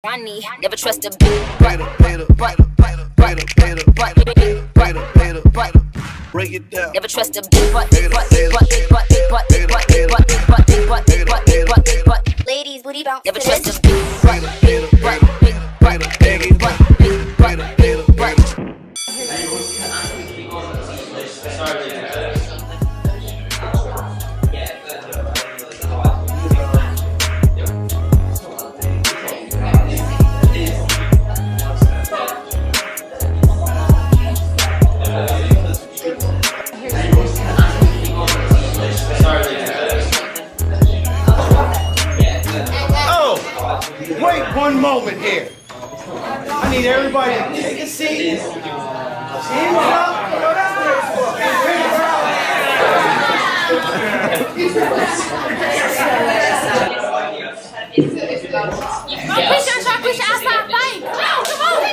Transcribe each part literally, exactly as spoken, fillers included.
Money, never trust a bitch, but, but, but, but, but, but, but, but, break it down. Never trust a bitch, but, but, but, but, but, but, but, but, but, but, but, but, ladies, booty bounce. Never trust a bitch, but, but, but, but, but, but, but, but. Wait one moment here. I need everybody to take a seat. Stand up. Go downstairs for Push your shot, push your outside fight. Come on,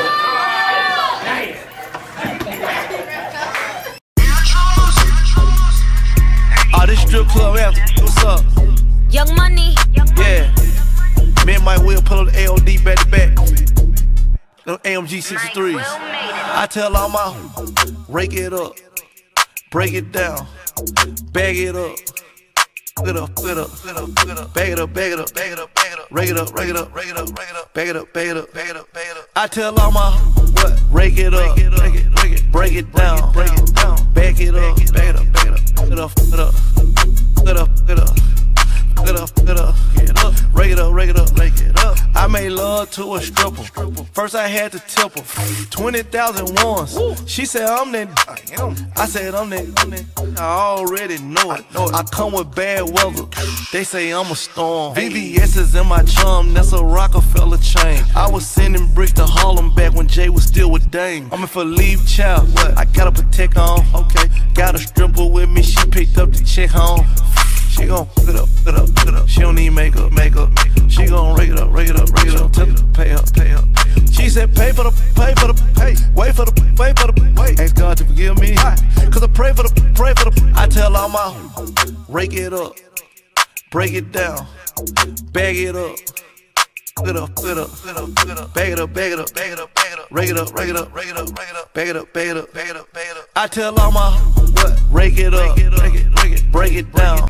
come on. Oh, this strip club after. What's up? Young Money. Yeah. Me and Mike Will pull up the A O D back to back. Them A M G sixty-threes. I tell all my rake it up, break it down, bag it up, get up, get up, get up, get up, bag it up, bag it up, bag it up, bag it up, rake it up, rake it up, rake it up, rake it up, bag it up, bag it up, bag it up, bag it up. I tell all my what rake it up, break it, break it, break it down, break it down, bag it up, bag it up, bag it up, get up, get up, get up, get up. Get up, get up, get up, rake it up, rake it up, rake it up. I made love to a stripper. First I had to tip her twenty thousand ones. She said I'm that. I said I'm that. I'm that. I already know it. I come with bad weather. They say I'm a storm. V V S is in my chum. That's a Rockefeller chain. I was sending bricks to Harlem back when Jay was still with Dame. I'm in for leave child. What? I got a protect on. Okay. Got a stripper with me. She picked up the check home. She gon' get up, get up, get up. She don't need makeup, makeup. She gon' rake it up, rake it up, rake it up. Tell her to pay up, pay up. She said pay for the, pay for the, pay. Wait for the, wait for the, wait. Ask God to forgive me. Cause I pray for the, pray for the. I tell all my rake it up, break it down, bag it up. Get up, get up, get up, get up. Bag it up, bag it up, bag it up, bag it up. Rake it up, rake it up, rake it up, rake it up. Bag it up, bag it up, bag it up, bag it up. I tell all my what? Rake it up, break it, break it, break it down.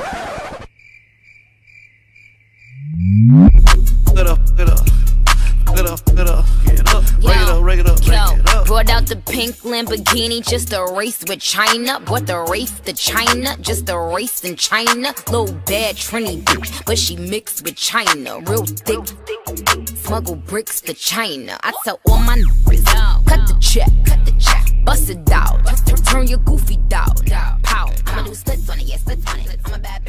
Get up, get up, get up, get up, get up. Rake it up, rake it up, rake it up. Brought out the pink Lamborghini just a race with China. Brought the race to China, just a race in China. Little bad Trini bitch, but she mixed with China. Real thick, smuggle bricks to China. I tell all my niggas, cut the check, cut the check, bust it out, turn your goofy dog, pow. I'ma do splits on it, yeah, splits on it. I'm a bad